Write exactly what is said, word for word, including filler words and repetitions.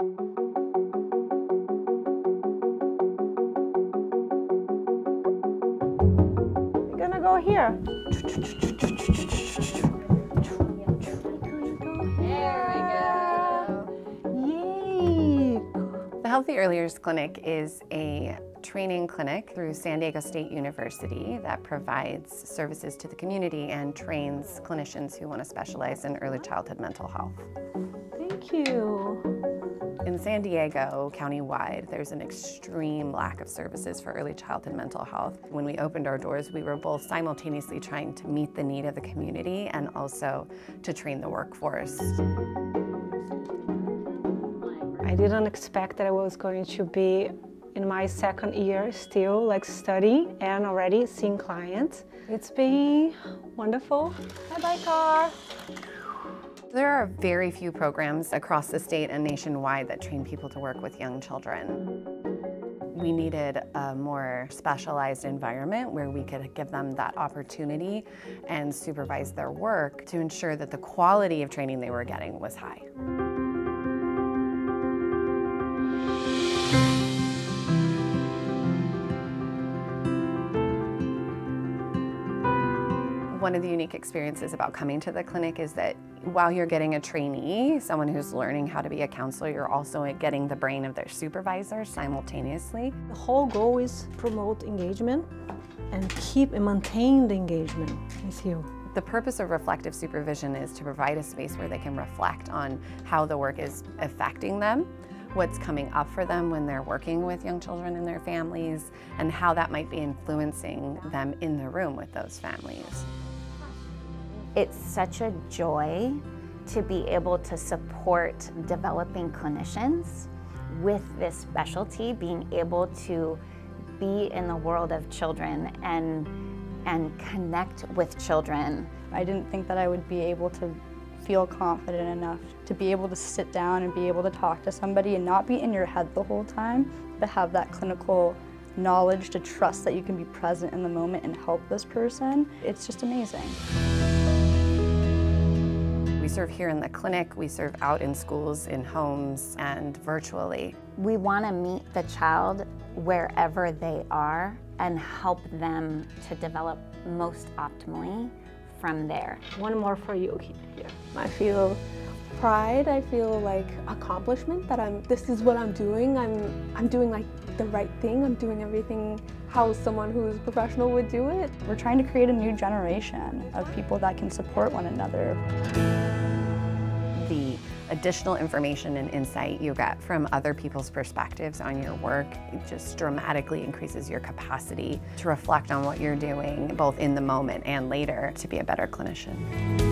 We're gonna go here. The Healthy Early Years Clinic is a training clinic through San Diego State University that provides services to the community and trains clinicians who want to specialize in early childhood mental health. Thank you. In San Diego, countywide, there's an extreme lack of services for early childhood mental health. When we opened our doors, we were both simultaneously trying to meet the need of the community and also to train the workforce. I didn't expect that I was going to be in my second year still like studying and already seeing clients. It's been wonderful. Bye-bye, car. There are very few programs across the state and nationwide that train people to work with young children. We needed a more specialized environment where we could give them that opportunity and supervise their work to ensure that the quality of training they were getting was high. One of the unique experiences about coming to the clinic is that while you're getting a trainee, someone who's learning how to be a counselor, you're also getting the brain of their supervisor simultaneously. The whole goal is promote engagement and keep and maintain the engagement with you. The purpose of reflective supervision is to provide a space where they can reflect on how the work is affecting them, what's coming up for them when they're working with young children and their families, and how that might be influencing them in the room with those families. It's such a joy to be able to support developing clinicians with this specialty, being able to be in the world of children and, and connect with children. I didn't think that I would be able to feel confident enough to be able to sit down and be able to talk to somebody and not be in your head the whole time, but have that clinical knowledge to trust that you can be present in the moment and help this person. It's just amazing. We serve here in the clinic, we serve out in schools, in homes, and virtually. We want to meet the child wherever they are and help them to develop most optimally from there. One more for you here. I feel pride, I feel like accomplishment that I'm, this is what I'm doing. I'm, I'm doing like the right thing. I'm doing everything how someone who's professional would do it. We're trying to create a new generation of people that can support one another. The additional information and insight you get from other people's perspectives on your work, it just dramatically increases your capacity to reflect on what you're doing, both in the moment and later, to be a better clinician.